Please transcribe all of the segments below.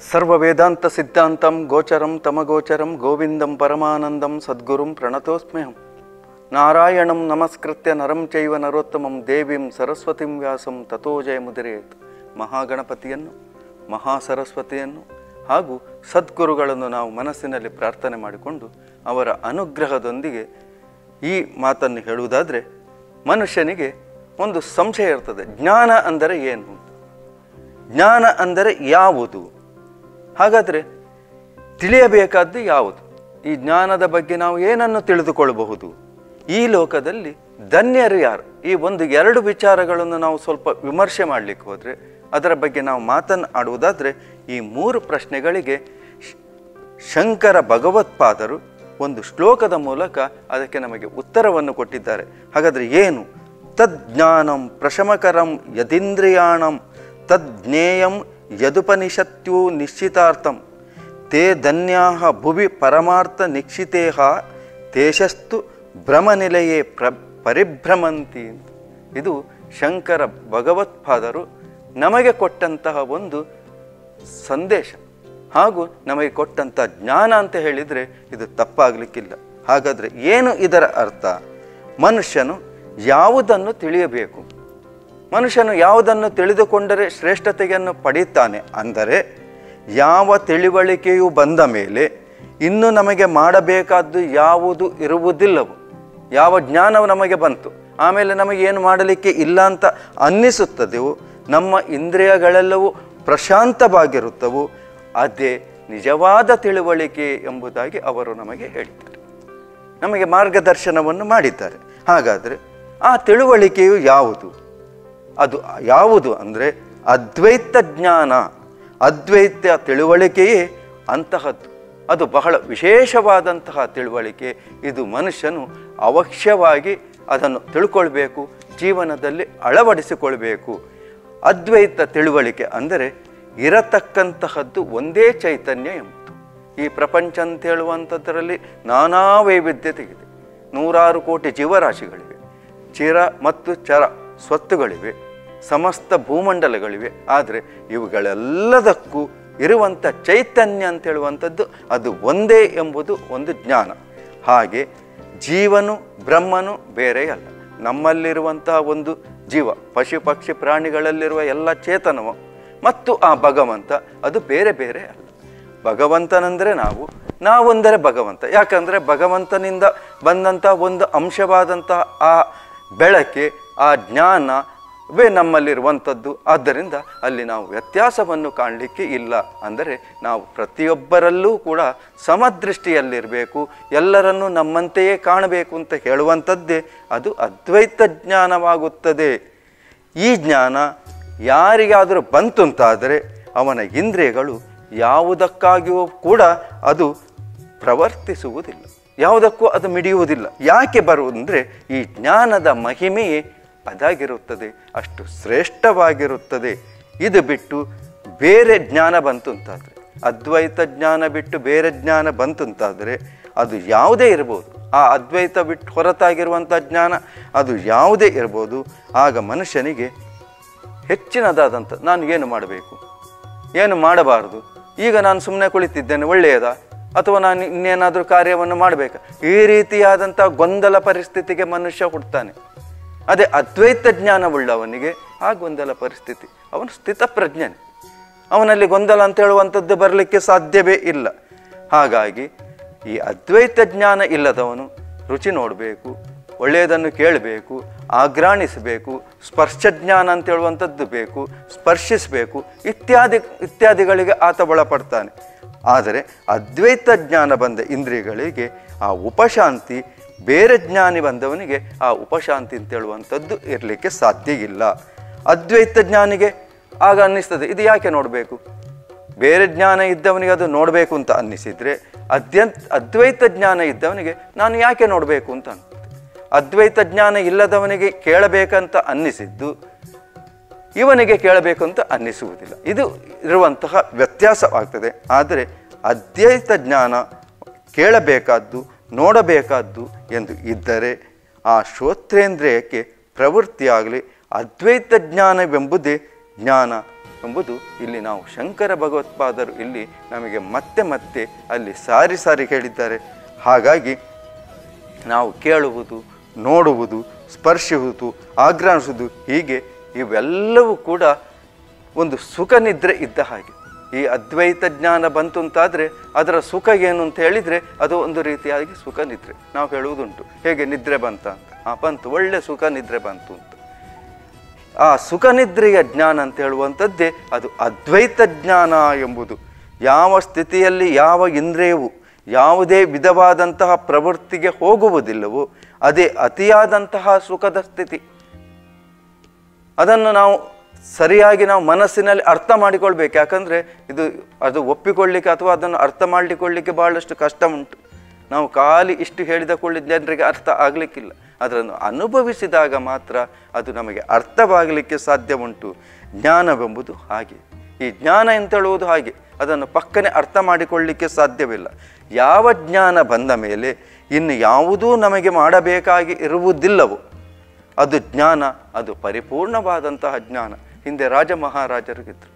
ಸರ್ವ ವೇದಾಂತ ಸಿದ್ಧಾಂತಂ ಗೋಚರಂ ತಮಗೋಚರಂ ಗೋವಿಂದಂ ಪರಮಾನಂದಂ ಸದ್ಗುರುಂ ಪ್ರಣತೋಸ್ಮ್ಯಹಂ. ನಾರಾಯಣಂ ನಮಸ್ಕೃತ್ಯ ನರಂ ಚೈವ ನರೋತ್ತಮಂ ದೇವಿಂ ಸರಸ್ವತಿಂ ವ್ಯಾಸಂ ತಥೋ ಜಯಮುದಿರೇತ್. ಮಹಾಗಣಪತಿಯನ್ನು, ಮಹಾಸರಸ್ವತಿಯನ್ನು ಹಾಗೂ ಸದ್ಗುರುಗಳನ್ನು ನಾವು ಮನಸ್ಸಿನಲ್ಲಿ ಪ್ರಾರ್ಥನೆ ಮಾಡಿಕೊಂಡು ಅವರ ಅನುಗ್ರಹದೊಂದಿಗೆ ಈ ಮಾತನ್ನು ಹೇಳುವುದಾದರೆ, ಮನುಷ್ಯನಿಗೆ ಒಂದು ಸಂಶಯ ಇರ್ತದೆ, ಜ್ಞಾನ ಅಂದರೆ ಏನು, ಜ್ಞಾನ ಅಂದರೆ ಯಾವುದು, ಹಾಗಾದರೆ ತಿಳಿಯಬೇಕಾದ್ದು ಯಾವುದು, ಈ ಜ್ಞಾನದ ಬಗ್ಗೆ ನಾವು ಏನನ್ನು ತಿಳಿದುಕೊಳ್ಳಬಹುದು, ಈ ಲೋಕದಲ್ಲಿ ಧನ್ಯರು ಯಾರು, ಈ ಎರಡು ವಿಚಾರಗಳನ್ನು ನಾವು ಸ್ವಲ್ಪ ವಿಮರ್ಶೆ ಮಾಡಲಿಕ್ಕೆ ಹೋದರೆ, ಅದರ ಬಗ್ಗೆ ನಾವು ಮಾತನಾಡುವುದಾದರೆ, ಈ 3 ಪ್ರಶ್ನೆಗಳಿಗೆ ಶಂಕರ ಭಗವತ್ಪಾದರು ಒಂದು ಶ್ಲೋಕದ ಮೂಲಕ ಅದಕ್ಕೆ ನಮಗೆ ಉತ್ತರವನ್ನು ಕೊಟ್ಟಿದ್ದಾರೆ. ಹಾಗಾದರೆ ಏನು? ತಜ್ಞಾನಂ ಪ್ರಶಮಕರಂ ಯದಿಂದ್ರಿಯಾಣಂ ತಜ್ಞೇಯಂ ಯದುಪನಿಷತ್ಯು ನಿಶ್ಚಿತಾರ್ಥಂ ತೇ ಧನ್ಯಾಹ ಭುವಿ ಪರಮಾರ್ಥ ನಿಕ್ಷಿತೇಹ ತೇಷಸ್ತು ಭ್ರಮನಿಲಯೇ ಪರಿಭ್ರಮಂತಿ. ಇದು ಶಂಕರ ಭಗವತ್ಪಾದರು ನಮಗೆ ಕೊಟ್ಟಂತಹ ಒಂದು ಸಂದೇಶ ಹಾಗೂ ನಮಗೆ ಕೊಟ್ಟಂಥ ಜ್ಞಾನ ಅಂತ ಹೇಳಿದರೆ ಇದು ತಪ್ಪಾಗಲಿಕ್ಕಿಲ್ಲ. ಹಾಗಾದರೆ ಏನು ಇದರ ಅರ್ಥ? ಮನುಷ್ಯನು ಯಾವುದನ್ನು ತಿಳಿಯಬೇಕು, ಮನುಷ್ಯನು ಯಾವುದನ್ನು ತಿಳಿದುಕೊಂಡರೆ ಶ್ರೇಷ್ಠತೆಯನ್ನು ಪಡೆಯುತ್ತಾನೆ ಅಂದರೆ, ಯಾವ ತಿಳಿವಳಿಕೆಯು ಬಂದ ಮೇಲೆ ಇನ್ನು ನಮಗೆ ಮಾಡಬೇಕಾದ್ದು ಯಾವುದು ಇರುವುದಿಲ್ಲವೋ, ಯಾವ ಜ್ಞಾನವು ನಮಗೆ ಬಂತು ಆಮೇಲೆ ನಮಗೆ ಏನು ಮಾಡಲಿಕ್ಕೆ ಇಲ್ಲ ಅಂತ ಅನ್ನಿಸುತ್ತದೆಯೋ, ನಮ್ಮ ಇಂದ್ರಿಯಗಳೆಲ್ಲವೂ ಪ್ರಶಾಂತವಾಗಿರುತ್ತವೋ, ಅದೇ ನಿಜವಾದ ತಿಳುವಳಿಕೆ ಎಂಬುದಾಗಿ ಅವರು ನಮಗೆ ಹೇಳಿದ್ದಾರೆ, ನಮಗೆ ಮಾರ್ಗದರ್ಶನವನ್ನು ಮಾಡಿದ್ದಾರೆ. ಹಾಗಾದರೆ ಆ ತಿಳುವಳಿಕೆಯು ಯಾವುದು? ಅದು ಯಾವುದು ಅಂದರೆ ಅದ್ವೈತ ಜ್ಞಾನ. ಅದ್ವೈತ ತಿಳುವಳಿಕೆಯೇ ಅಂತಹದ್ದು, ಅದು ಬಹಳ ವಿಶೇಷವಾದಂತಹ ತಿಳುವಳಿಕೆ. ಇದು ಮನುಷ್ಯನು ಅವಶ್ಯವಾಗಿ ಅದನ್ನು ತಿಳ್ಕೊಳ್ಬೇಕು, ಜೀವನದಲ್ಲಿ ಅಳವಡಿಸಿಕೊಳ್ಬೇಕು. ಅದ್ವೈತ ತಿಳುವಳಿಕೆ ಅಂದರೆ ಇರತಕ್ಕಂತಹದ್ದು ಒಂದೇ ಚೈತನ್ಯ ಎಂಬುದು. ಈ ಪ್ರಪಂಚ ಅಂತ ಹೇಳುವಂಥದ್ದರಲ್ಲಿ ನಾನಾ ವೈವಿಧ್ಯತೆ ಇದೆ. 100 ಕೋಟಿ ಜೀವರಾಶಿಗಳಿವೆ, ಚಿರ ಮತ್ತು ಚರ ಸ್ವತ್ತುಗಳಿವೆ, ಸಮಸ್ತ ಭೂಮಂಡಲಗಳಿವೆ. ಆದರೆ ಇವುಗಳೆಲ್ಲದಕ್ಕೂ ಇರುವಂಥ ಚೈತನ್ಯ ಅಂತ ಹೇಳುವಂಥದ್ದು ಅದು ಒಂದೇ ಎಂಬುದು ಒಂದು ಜ್ಞಾನ. ಹಾಗೆ ಜೀವನು ಬ್ರಹ್ಮನು ಬೇರೆಯಲ್ಲ. ನಮ್ಮಲ್ಲಿರುವಂತಹ ಒಂದು ಜೀವ, ಪಶು ಪಕ್ಷಿ ಪ್ರಾಣಿಗಳಲ್ಲಿರುವ ಎಲ್ಲ ಚೇತನವು ಮತ್ತು ಆ ಭಗವಂತ ಅದು ಬೇರೆ ಬೇರೆ ಅಲ್ಲ. ಭಗವಂತನೆಂದರೆ ನಾವೊಂದರೆ ಭಗವಂತ. ಯಾಕಂದರೆ ಭಗವಂತನಿಂದ ಬಂದಂಥ ಒಂದು ಅಂಶವಾದಂತಹ ಆ ಬೆಳಕೆ, ಆ ಜ್ಞಾನವೇ ನಮ್ಮಲ್ಲಿರುವಂಥದ್ದು. ಆದ್ದರಿಂದ ಅಲ್ಲಿ ನಾವು ವ್ಯತ್ಯಾಸವನ್ನು ಕಾಣಲಿಕ್ಕೆ ಇಲ್ಲ. ಅಂದರೆ ನಾವು ಪ್ರತಿಯೊಬ್ಬರಲ್ಲೂ ಕೂಡ ಸಮದೃಷ್ಟಿಯಲ್ಲಿರಬೇಕು, ಎಲ್ಲರನ್ನೂ ನಮ್ಮಂತೆಯೇ ಕಾಣಬೇಕು ಅಂತ ಹೇಳುವಂಥದ್ದೇ ಅದು ಅದ್ವೈತ ಜ್ಞಾನವಾಗುತ್ತದೆ. ಈ ಜ್ಞಾನ ಯಾರಿಗಾದರೂ ಬಂತು ಅಂತಾದರೆ ಅವನ ಇಂದ್ರಿಯಗಳು ಯಾವುದಕ್ಕಾಗಿಯೂ ಕೂಡ ಅದು ಪ್ರವರ್ತಿಸುವುದಿಲ್ಲ, ಯಾವುದಕ್ಕೂ ಅದು ಮಿಡಿಯುವುದಿಲ್ಲ. ಯಾಕೆ ಬರುವುದಂದರೆ ಈ ಜ್ಞಾನದ ಮಹಿಮೆಯೇ ಅದಾಗಿರುತ್ತದೆ, ಅಷ್ಟು ಶ್ರೇಷ್ಠವಾಗಿರುತ್ತದೆ. ಇದು ಬಿಟ್ಟು ಬೇರೆ ಜ್ಞಾನ ಬಂತು ಅಂತಾದರೆ, ಅದ್ವೈತ ಜ್ಞಾನ ಬಿಟ್ಟು ಬೇರೆ ಜ್ಞಾನ ಬಂತು ಅಂತಾದರೆ ಅದು ಯಾವುದೇ ಇರ್ಬೋದು, ಆ ಅದ್ವೈತ ಬಿಟ್ಟು ಹೊರತಾಗಿರುವಂಥ ಜ್ಞಾನ ಅದು ಯಾವುದೇ ಇರ್ಬೋದು. ಆಗ ಮನುಷ್ಯನಿಗೆ ಹೆಚ್ಚಿನದಾದಂಥ ನಾನು ಏನು ಮಾಡಬೇಕು, ಏನು ಮಾಡಬಾರದು, ಈಗ ನಾನು ಸುಮ್ಮನೆ ಕುಳಿತಿದ್ದೇನೆ ಒಳ್ಳೆಯದಾ, ಅಥವಾ ನಾನು ಇನ್ನೇನಾದರೂ ಕಾರ್ಯವನ್ನು ಮಾಡಬೇಕಾ, ಈ ರೀತಿಯಾದಂಥ ಗೊಂದಲ ಪರಿಸ್ಥಿತಿಗೆ ಮನುಷ್ಯ ಹುಡ್ತಾನೆ. ಅದೇ ಅದ್ವೈತ ಜ್ಞಾನವುಳ್ಳವನಿಗೆ ಆ ಗೊಂದಲ ಪರಿಸ್ಥಿತಿ, ಅವನು ಸ್ಥಿತಪ್ರಜ್ಞನೆ, ಅವನಲ್ಲಿ ಗೊಂದಲ ಅಂತ ಹೇಳುವಂಥದ್ದು ಬರಲಿಕ್ಕೆ ಸಾಧ್ಯವೇ ಇಲ್ಲ. ಹಾಗಾಗಿ ಈ ಅದ್ವೈತ ಜ್ಞಾನ ಇಲ್ಲದವನು ರುಚಿ ನೋಡಬೇಕು, ಒಳ್ಳೆಯದನ್ನು ಕೇಳಬೇಕು, ಆಘ್ರಾಣಿಸಬೇಕು, ಸ್ಪರ್ಶ ಜ್ಞಾನ ಅಂತ ಹೇಳುವಂಥದ್ದು ಬೇಕು, ಸ್ಪರ್ಶಿಸಬೇಕು, ಇತ್ಯಾದಿಗಳಿಗೆ ಆತ ಒಳಪಡ್ತಾನೆ. ಆದರೆ ಅದ್ವೈತ ಜ್ಞಾನ ಬಂದ ಇಂದ್ರಿಯಗಳಿಗೆ ಆ ಉಪಶಾಂತಿ, ಬೇರೆ ಜ್ಞಾನಿ ಬಂದವನಿಗೆ ಆ ಉಪಶಾಂತಿ ಅಂತ ಹೇಳುವಂಥದ್ದು ಇರಲಿಕ್ಕೆ ಸಾಧ್ಯ ಇಲ್ಲ. ಅದ್ವೈತ ಜ್ಞಾನಿಗೆ ಆಗ ಅನ್ನಿಸ್ತದೆ ಇದು ಯಾಕೆ ನೋಡಬೇಕು, ಬೇರೆ ಜ್ಞಾನ ಇದ್ದವನಿಗೆ ಅದು ನೋಡಬೇಕು ಅಂತ ಅನ್ನಿಸಿದರೆ, ಅದ್ವೈತ ಜ್ಞಾನ ಇದ್ದವನಿಗೆ ನಾನು ಯಾಕೆ ನೋಡಬೇಕು ಅಂತ ಅನ್ಸುತ್ತೆ. ಅದ್ವೈತ ಜ್ಞಾನ ಇಲ್ಲದವನಿಗೆ ಕೇಳಬೇಕಂತ ಅನ್ನಿಸಿದ್ದು ಇವನಿಗೆ ಕೇಳಬೇಕು ಅಂತ ಅನ್ನಿಸುವುದಿಲ್ಲ. ಇದು ಇರುವಂತಹ ವ್ಯತ್ಯಾಸವಾಗ್ತದೆ. ಆದರೆ ಅದ್ವೈತ ಜ್ಞಾನ ಕೇಳಬೇಕಾದ್ದು, ನೋಡಬೇಕಾದ್ದು ಎಂದು ಇದ್ದರೆ ಆ ಶ್ರೋತ್ರೇಂದ್ರಿಯಕ್ಕೆ ಪ್ರವೃತ್ತಿಯಾಗಲಿ ಅದ್ವೈತ ಜ್ಞಾನವೆಂಬುದೇ ಜ್ಞಾನ ಎಂಬುದು ಇಲ್ಲಿ ನಾವು ಶಂಕರ ಭಗವತ್ಪಾದರು ಇಲ್ಲಿ ನಮಗೆ ಮತ್ತೆ ಮತ್ತೆ ಅಲ್ಲಿ ಸಾರಿ ಸಾರಿ ಹೇಳಿದ್ದಾರೆ. ಹಾಗಾಗಿ ನಾವು ಕೇಳುವುದು, ನೋಡುವುದು, ಸ್ಪರ್ಶಿಸುವುದು, ಆಘ್ರಾಣಿಸುವುದು, ಹೀಗೆ ಇವೆಲ್ಲವೂ ಕೂಡ ಒಂದು ಸುಖ ನಿದ್ರೆ ಇದ್ದ ಹಾಗೆ. ಈ ಅದ್ವೈತ ಜ್ಞಾನ ಬಂತು ಅಂತಾದರೆ ಅದರ ಸುಖ ಏನು ಅಂತ ಹೇಳಿದರೆ ಅದು ಒಂದು ರೀತಿಯಾಗಿ ಸುಖ ನಿದ್ರೆ. ನಾವು ಹೇಳುವುದುಂಟು, ಹೇಗೆ ನಿದ್ರೆ ಬಂತ ಅಂತ. ಬಂತು, ಒಳ್ಳೆ ಸುಖ ನಿದ್ರೆ ಬಂತು ಅಂತ. ಆ ಸುಖ ನಿದ್ರೆಯ ಜ್ಞಾನ ಅಂತ ಹೇಳುವಂಥದ್ದೇ ಅದು ಅದ್ವೈತ ಜ್ಞಾನ ಎಂಬುದು. ಯಾವ ಸ್ಥಿತಿಯಲ್ಲಿ ಯಾವ ಇಂದ್ರಿಯವು ಯಾವುದೇ ವಿಧವಾದಂತಹ ಪ್ರವೃತ್ತಿಗೆ ಹೋಗುವುದಿಲ್ಲವೋ ಅದೇ ಅತಿಯಾದಂತಹ ಸುಖದ ಸ್ಥಿತಿ. ಅದನ್ನು ನಾವು ಸರಿಯಾಗಿ ನಾವು ಮನಸ್ಸಿನಲ್ಲಿ ಅರ್ಥ ಮಾಡಿಕೊಳ್ಬೇಕು. ಯಾಕಂದರೆ ಅದು ಒಪ್ಪಿಕೊಳ್ಳಿಕ್ಕೆ ಅಥವಾ ಅದನ್ನು ಅರ್ಥ ಮಾಡಿಕೊಳ್ಳಿಕ್ಕೆ ಬಹಳಷ್ಟು ಕಷ್ಟ ಉಂಟು. ನಾವು ಖಾಲಿ ಇಷ್ಟು ಹೇಳಿದ ಕೊಳ್ಳಿ ಜನರಿಗೆ ಅರ್ಥ ಆಗಲಿಕ್ಕಿಲ್ಲ. ಅದನ್ನು ಅನುಭವಿಸಿದಾಗ ಮಾತ್ರ ಅದು ನಮಗೆ ಅರ್ಥವಾಗಲಿಕ್ಕೆ ಸಾಧ್ಯ ಉಂಟು. ಜ್ಞಾನವೆಂಬುದು ಹಾಗೆ. ಈ ಜ್ಞಾನ ಅಂತ ಹೇಳುವುದು ಹಾಗೆ, ಅದನ್ನು ಪಕ್ಕನೆ ಅರ್ಥ ಮಾಡಿಕೊಳ್ಳಲಿಕ್ಕೆ ಸಾಧ್ಯವಿಲ್ಲ. ಯಾವ ಜ್ಞಾನ ಬಂದ ಮೇಲೆ ಇನ್ನು ಯಾವುದೂ ನಮಗೆ ಮಾಡಬೇಕಾಗಿ ಇರುವುದಿಲ್ಲವೋ ಅದು ಜ್ಞಾನ, ಅದು ಪರಿಪೂರ್ಣವಾದಂತಹ ಜ್ಞಾನ. ಹಿಂದೆ ರಾಜ ಮಹಾರಾಜರಿಗಿದ್ರು.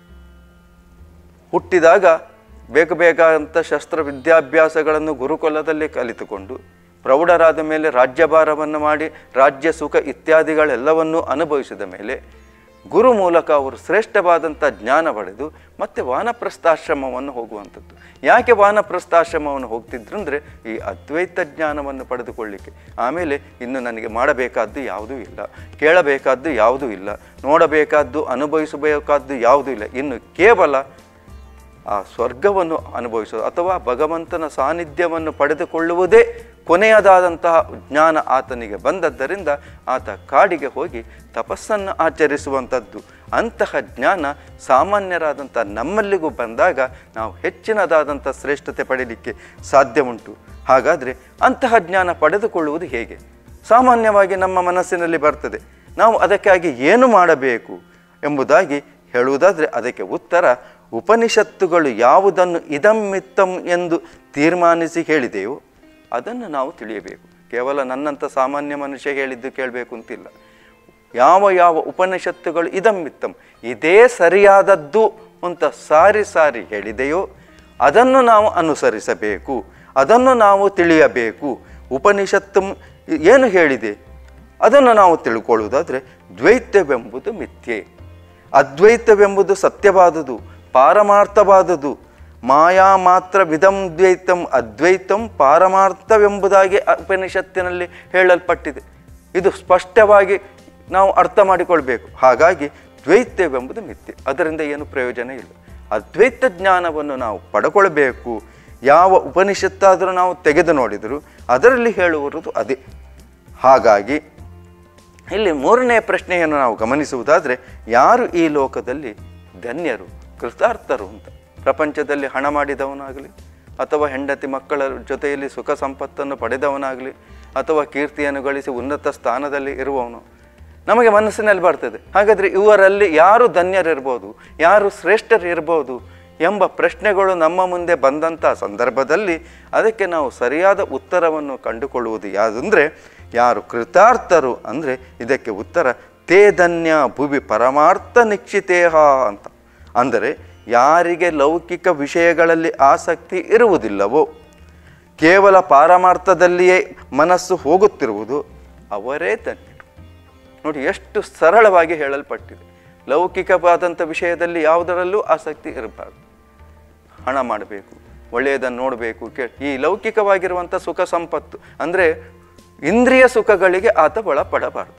ಹುಟ್ಟಿದಾಗ ಬೇಕಾದಂಥ ಶಸ್ತ್ರ ವಿದ್ಯಾಭ್ಯಾಸಗಳನ್ನು ಗುರುಕುಲದಲ್ಲಿ ಕಲಿತುಕೊಂಡು ಪ್ರೌಢರಾದ ಮೇಲೆ ರಾಜ್ಯಭಾರವನ್ನು ಮಾಡಿ ರಾಜ್ಯ ಸುಖ ಇತ್ಯಾದಿಗಳೆಲ್ಲವನ್ನೂ ಅನುಭವಿಸಿದ ಮೇಲೆ ಗುರು ಮೂಲಕ ಅವರು ಶ್ರೇಷ್ಠವಾದಂಥ ಜ್ಞಾನ ಪಡೆದು ಮತ್ತೆ ವಾನಪ್ರಸ್ಥಾಶ್ರಮವನ್ನು ಹೋಗುವಂಥದ್ದು. ಯಾಕೆ ವಾನಪ್ರಸ್ಥಾಶ್ರಮವನ್ನು ಹೋಗ್ತಿದ್ರು ಅಂದರೆ ಈ ಅದ್ವೈತ ಜ್ಞಾನವನ್ನು ಪಡೆದುಕೊಳ್ಳಿಕ್ಕೆ. ಆಮೇಲೆ ಇನ್ನು ನನಗೆ ಮಾಡಬೇಕಾದ್ದು ಯಾವುದೂ ಇಲ್ಲ, ಕೇಳಬೇಕಾದ್ದು ಯಾವುದೂ ಇಲ್ಲ, ನೋಡಬೇಕಾದ್ದು ಅನುಭವಿಸಬೇಕಾದ್ದು ಯಾವುದೂ ಇಲ್ಲ. ಇನ್ನು ಕೇವಲ ಆ ಸ್ವರ್ಗವನ್ನು ಅನುಭವಿಸೋದು ಅಥವಾ ಭಗವಂತನ ಸಾನ್ನಿಧ್ಯವನ್ನು ಪಡೆದುಕೊಳ್ಳುವುದೇ ಕೊನೆಯದಾದಂತಹ ಜ್ಞಾನ ಆತನಿಗೆ ಬಂದದ್ದರಿಂದ ಆತ ಕಾಡಿಗೆ ಹೋಗಿ ತಪಸ್ಸನ್ನು ಆಚರಿಸುವಂಥದ್ದು. ಅಂತಹ ಜ್ಞಾನ ಸಾಮಾನ್ಯರಾದಂಥ ನಮ್ಮಲ್ಲಿಗೂ ಬಂದಾಗ ನಾವು ಹೆಚ್ಚಿನದಾದಂಥ ಶ್ರೇಷ್ಠತೆ ಪಡೀಲಿಕ್ಕೆ ಸಾಧ್ಯ ಉಂಟು. ಹಾಗಾದರೆ ಅಂತಹ ಜ್ಞಾನ ಪಡೆದುಕೊಳ್ಳುವುದು ಹೇಗೆ? ಸಾಮಾನ್ಯವಾಗಿ ನಮ್ಮ ಮನಸ್ಸಿನಲ್ಲಿ ಬರ್ತದೆ. ನಾವು ಅದಕ್ಕಾಗಿ ಏನು ಮಾಡಬೇಕು ಎಂಬುದಾಗಿ ಹೇಳುವುದಾದರೆ ಅದಕ್ಕೆ ಉತ್ತರ ಉಪನಿಷತ್ತುಗಳು ಯಾವುದನ್ನು ಇದಮ್ಮಿತ್ತಂ ಎಂದು ತೀರ್ಮಾನಿಸಿ ಹೇಳಿದೆಯೋ ಅದನ್ನು ನಾವು ತಿಳಿಯಬೇಕು. ಕೇವಲ ನನ್ನಂಥ ಸಾಮಾನ್ಯ ಮನುಷ್ಯ ಹೇಳಿದ್ದು ಕೇಳಬೇಕು ಅಂತಿಲ್ಲ. ಯಾವ ಉಪನಿಷತ್ತುಗಳು ಇದಮ್ಮಿತ್ತಂ ಇದೇ ಸರಿಯಾದದ್ದು ಅಂತ ಸಾರಿ ಸಾರಿ ಹೇಳಿದೆಯೋ ಅದನ್ನು ನಾವು ಅನುಸರಿಸಬೇಕು, ಅದನ್ನು ನಾವು ತಿಳಿಯಬೇಕು. ಉಪನಿಷತ್ತು ಏನು ಹೇಳಿದೆ ಅದನ್ನು ನಾವು ತಿಳ್ಕೊಳ್ಳುವುದಾದರೆ ದ್ವೈತವೆಂಬುದು ಮಿಥ್ಯೆ, ಅದ್ವೈತವೆಂಬುದು ಸತ್ಯವಾದುದು, ಪಾರಮಾರ್ಥವಾದುದು. ಮಾಯಾ ಮಾತ್ರ ವಿಧಂ ದ್ವೈತಂ ಅದ್ವೈತಂ ಪಾರಮಾರ್ಥವೆಂಬುದಾಗಿ ಉಪನಿಷತ್ತಿನಲ್ಲಿ ಹೇಳಲ್ಪಟ್ಟಿದೆ. ಇದು ಸ್ಪಷ್ಟವಾಗಿ ನಾವು ಅರ್ಥ ಮಾಡಿಕೊಳ್ಬೇಕು. ಹಾಗಾಗಿ ದ್ವೈತವೆಂಬುದು ಮಿಥ್ಯೆ, ಅದರಿಂದ ಏನು ಪ್ರಯೋಜನ ಇಲ್ಲ. ಅದ್ವೈತ ಜ್ಞಾನವನ್ನು ನಾವು ಪಡ್ಕೊಳ್ಬೇಕು. ಯಾವ ಉಪನಿಷತ್ತಾದರೂ ನಾವು ತೆಗೆದು ನೋಡಿದರೂ ಅದರಲ್ಲಿ ಹೇಳುವುದು ಅದೇ. ಹಾಗಾಗಿ ಇಲ್ಲಿ ಮೂರನೇ ಪ್ರಶ್ನೆಯನ್ನು ನಾವು ಗಮನಿಸುವುದಾದರೆ ಯಾರು ಈ ಲೋಕದಲ್ಲಿ ಧನ್ಯರು, ಕೃತಾರ್ಥರು ಅಂತ. ಪ್ರಪಂಚದಲ್ಲಿ ಹಣ ಮಾಡಿದವನಾಗಲಿ ಅಥವಾ ಹೆಂಡತಿ ಮಕ್ಕಳ ಜೊತೆಯಲ್ಲಿ ಸುಖ ಸಂಪತ್ತನ್ನು ಪಡೆದವನಾಗಲಿ ಅಥವಾ ಕೀರ್ತಿಯನ್ನು ಗಳಿಸಿ ಉನ್ನತ ಸ್ಥಾನದಲ್ಲಿ ಇರುವವನು ನಮಗೆ ಮನಸ್ಸಿನಲ್ಲಿ ಬರ್ತದೆ. ಹಾಗಾದರೆ ಇವರಲ್ಲಿ ಯಾರು ಧನ್ಯರಿರ್ಬೋದು, ಯಾರು ಶ್ರೇಷ್ಠರಿರ್ಬೋದು ಎಂಬ ಪ್ರಶ್ನೆಗಳು ನಮ್ಮ ಮುಂದೆ ಬಂದಂಥ ಸಂದರ್ಭದಲ್ಲಿ ಅದಕ್ಕೆ ನಾವು ಸರಿಯಾದ ಉತ್ತರವನ್ನು ಕಂಡುಕೊಳ್ಳುವುದು ಯಾವುದಂದರೆ ಯಾರು ಕೃತಾರ್ಥರು ಅಂದರೆ ಇದಕ್ಕೆ ಉತ್ತರ ತೇ ಧನ್ಯ ಭುವಿ ಪರಮಾರ್ಥ ನಿಕ್ಷಿತೇಹ ಅಂತ. ಅಂದರೆ ಯಾರಿಗೆ ಲೌಕಿಕ ವಿಷಯಗಳಲ್ಲಿ ಆಸಕ್ತಿ ಇರುವುದಿಲ್ಲವೋ, ಕೇವಲ ಪಾರಮಾರ್ಥದಲ್ಲಿಯೇ ಮನಸ್ಸು ಹೋಗುತ್ತಿರುವುದು ಅವರೇ ಧನ್ಯರು. ನೋಡಿ ಎಷ್ಟು ಸರಳವಾಗಿ ಹೇಳಲ್ಪಟ್ಟಿದೆ. ಲೌಕಿಕವಾದಂಥ ವಿಷಯದಲ್ಲಿ ಯಾವುದರಲ್ಲೂ ಆಸಕ್ತಿ ಇರಬಾರ್ದು. ಹಣ ಮಾಡಬೇಕು, ಒಳ್ಳೆಯದನ್ನು ನೋಡಬೇಕು, ಈ ಲೌಕಿಕವಾಗಿರುವಂಥ ಸುಖ ಸಂಪತ್ತು ಅಂದರೆ ಇಂದ್ರಿಯ ಸುಖಗಳಿಗೆ ಆತ ಒಳಪಡಬಾರ್ದು.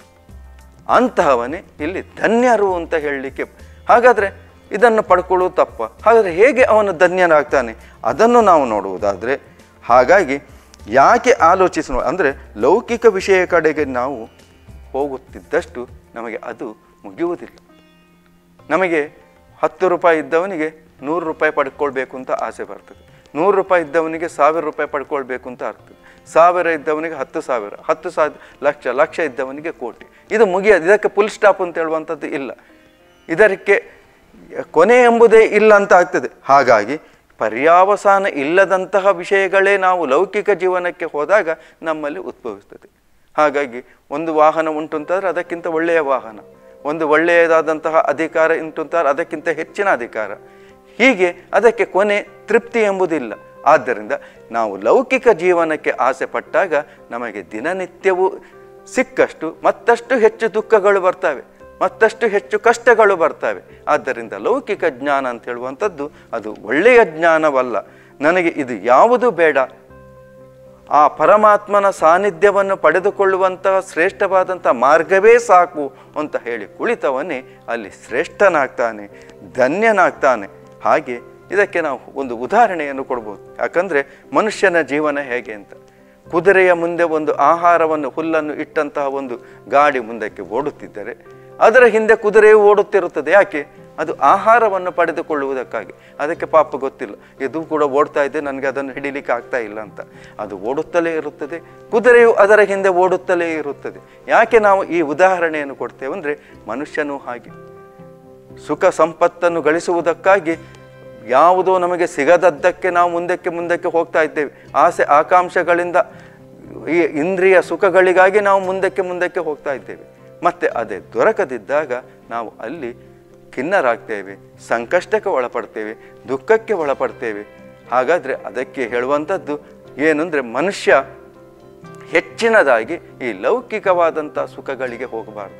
ಅಂತಹವನೇ ಇಲ್ಲಿ ಧನ್ಯರು ಅಂತ ಹೇಳಲಿಕ್ಕೆ. ಹಾಗಾದರೆ ಇದನ್ನು ಪಡ್ಕೊಳ್ಳುವುದು ತಪ್ಪ. ಹಾಗಾದರೆ ಹೇಗೆ ಅವನು ಧನ್ಯನಾಗ್ತಾನೆ ಅದನ್ನು ನಾವು ನೋಡುವುದಾದರೆ, ಹಾಗಾಗಿ ಯಾಕೆ ಆಲೋಚಿಸೋಣ ಅಂದರೆ ಲೌಕಿಕ ವಿಷಯ ಕಡೆಗೆ ನಾವು ಹೋಗುತ್ತಿದ್ದಷ್ಟು ನಮಗೆ ಅದು ಮುಗಿಯುವುದಿಲ್ಲ. ನಮಗೆ 10 ರೂಪಾಯಿ ಇದ್ದವನಿಗೆ 100 ರೂಪಾಯಿ ಪಡ್ಕೊಳ್ಬೇಕು ಅಂತ ಆಸೆ ಬರ್ತದೆ. 100 ರೂಪಾಯಿ ಇದ್ದವನಿಗೆ 1000 ರೂಪಾಯಿ ಪಡ್ಕೊಳ್ಬೇಕು ಅಂತ ಆಗ್ತದೆ. 1000 ಇದ್ದವನಿಗೆ 10,000, 10,000 ಲಕ್ಷ, ಲಕ್ಷ ಇದ್ದವನಿಗೆ ಕೋಟಿ. ಇದು ಮುಗಿಯೋದು. ಇದಕ್ಕೆ ಫುಲ್ ಸ್ಟಾಪ್ ಅಂತ ಹೇಳುವಂಥದ್ದು ಇಲ್ಲ. ಇದಕ್ಕೆ ಕೊನೆ ಎಂಬುದೇ ಇಲ್ಲ ಅಂತ ಆಗ್ತದೆ. ಹಾಗಾಗಿ ಪರ್ಯಾವಸಾನ ಇಲ್ಲದಂತಹ ವಿಷಯಗಳೇ ನಾವು ಲೌಕಿಕ ಜೀವನಕ್ಕೆ ಹೋದಾಗ ನಮ್ಮಲ್ಲಿ ಉದ್ಭವಿಸ್ತದೆ. ಹಾಗಾಗಿ ಒಂದು ವಾಹನ ಉಂಟು ಅಂತಂದರೆ ಅದಕ್ಕಿಂತ ಒಳ್ಳೆಯ ವಾಹನ, ಒಂದು ಒಳ್ಳೆಯದಾದಂತಹ ಅಧಿಕಾರ ಇಂಟುಂತಾರೆ, ಅದಕ್ಕಿಂತ ಹೆಚ್ಚಿನ ಅಧಿಕಾರ, ಹೀಗೆ ಅದಕ್ಕೆ ಕೊನೆ ತೃಪ್ತಿ ಎಂಬುದಿಲ್ಲ. ಆದ್ದರಿಂದ ನಾವು ಲೌಕಿಕ ಜೀವನಕ್ಕೆ ಆಸೆ ಪಟ್ಟಾಗ ನಮಗೆ ದಿನನಿತ್ಯವೂ ಸಿಕ್ಕಷ್ಟು ಮತ್ತಷ್ಟು ಹೆಚ್ಚು ದುಃಖಗಳು ಬರ್ತವೆ, ಮತ್ತಷ್ಟು ಹೆಚ್ಚು ಕಷ್ಟಗಳು ಬರ್ತವೆ. ಆದ್ದರಿಂದ ಲೌಕಿಕ ಜ್ಞಾನ ಅಂತ ಹೇಳುವಂಥದ್ದು ಅದು ಒಳ್ಳೆಯ ಜ್ಞಾನವಲ್ಲ. ನನಗೆ ಇದು ಯಾವುದು ಬೇಡ, ಆ ಪರಮಾತ್ಮನ ಸಾನ್ನಿಧ್ಯವನ್ನು ಪಡೆದುಕೊಳ್ಳುವಂತಹ ಶ್ರೇಷ್ಠವಾದಂಥ ಮಾರ್ಗವೇ ಸಾಕು ಅಂತ ಹೇಳಿ ಕುಳಿತವನೇ ಅಲ್ಲಿ ಶ್ರೇಷ್ಠನಾಗ್ತಾನೆ, ಧನ್ಯನಾಗ್ತಾನೆ. ಹಾಗೆ ಇದಕ್ಕೆ ನಾವು ಒಂದು ಉದಾಹರಣೆಯನ್ನು ಕೊಡ್ಬೋದು. ಯಾಕಂದರೆ ಮನುಷ್ಯನ ಜೀವನ ಹೇಗೆ ಅಂತ, ಕುದುರೆಯ ಮುಂದೆ ಒಂದು ಆಹಾರವನ್ನು ಹುಲ್ಲನ್ನು ಇಟ್ಟಂತಹ ಒಂದು ಗಾಡಿ ಮುಂದಕ್ಕೆ ಓಡುತ್ತಿದ್ದರೆ ಅದರ ಹಿಂದೆ ಕುದುರೆಯು ಓಡುತ್ತಿರುತ್ತದೆ. ಯಾಕೆ? ಅದು ಆಹಾರವನ್ನು ಪಡೆದುಕೊಳ್ಳುವುದಕ್ಕಾಗಿ. ಅದಕ್ಕೆ ಪಾಪ ಗೊತ್ತಿಲ್ಲ, ಇದು ಕೂಡ ಓಡ್ತಾ ಇದೆ, ನನಗೆ ಅದನ್ನು ಹಿಡಿಲಿಕ್ಕೆ ಆಗ್ತಾ ಇಲ್ಲ ಅಂತ. ಅದು ಓಡುತ್ತಲೇ ಇರುತ್ತದೆ, ಕುದುರೆಯು ಅದರ ಹಿಂದೆ ಓಡುತ್ತಲೇ ಇರುತ್ತದೆ. ಯಾಕೆ ನಾವು ಈ ಉದಾಹರಣೆಯನ್ನು ಕೊಡ್ತೇವೆ ಅಂದರೆ, ಮನುಷ್ಯನೂ ಹಾಗೆ ಸುಖ ಸಂಪತ್ತನ್ನು ಗಳಿಸುವುದಕ್ಕಾಗಿ ಯಾವುದೋ ನಮಗೆ ಸಿಗದದ್ದಕ್ಕೆ ನಾವು ಮುಂದಕ್ಕೆ ಹೋಗ್ತಾ ಇದ್ದೇವೆ. ಆಸೆ ಆಕಾಂಕ್ಷೆಗಳಿಂದ ಈ ಇಂದ್ರಿಯ ಸುಖಗಳಿಗಾಗಿ ನಾವು ಮುಂದಕ್ಕೆ ಹೋಗ್ತಾ ಇದ್ದೇವೆ. ಮತ್ತು ಅದೇ ದೊರಕದಿದ್ದಾಗ ನಾವು ಅಲ್ಲಿ ಖಿನ್ನರಾಗ್ತೇವೆ, ಸಂಕಷ್ಟಕ್ಕೆ ಒಳಪಡ್ತೇವೆ, ದುಃಖಕ್ಕೆ ಒಳಪಡ್ತೇವೆ. ಹಾಗಾದರೆ ಅದಕ್ಕೆ ಹೇಳುವಂಥದ್ದು ಏನು ಅಂದರೆ, ಮನುಷ್ಯ ಹೆಚ್ಚಿನದಾಗಿ ಈ ಲೌಕಿಕವಾದಂಥ ಸುಖಗಳಿಗೆ ಹೋಗಬಾರ್ದು.